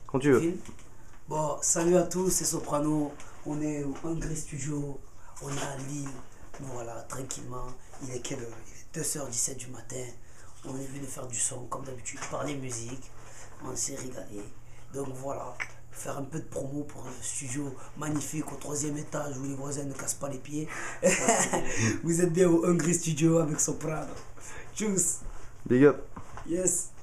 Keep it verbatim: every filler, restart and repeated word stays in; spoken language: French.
Quand tu veux. Film. Bon, salut à tous, c'est Soprano. On est au Hungry Studio. On est à Lille. Voilà, tranquillement. Il est quelle heure? Il est deux heures dix-sept du matin. On est venu faire du son, comme d'habitude, parler musique. On s'est régalé. Donc voilà, faire un peu de promo pour le studio magnifique au troisième étage où les voisins ne cassent pas les pieds. Vous êtes bien au Hungry Studio avec Soprano. Tchuss. Big up. Yes.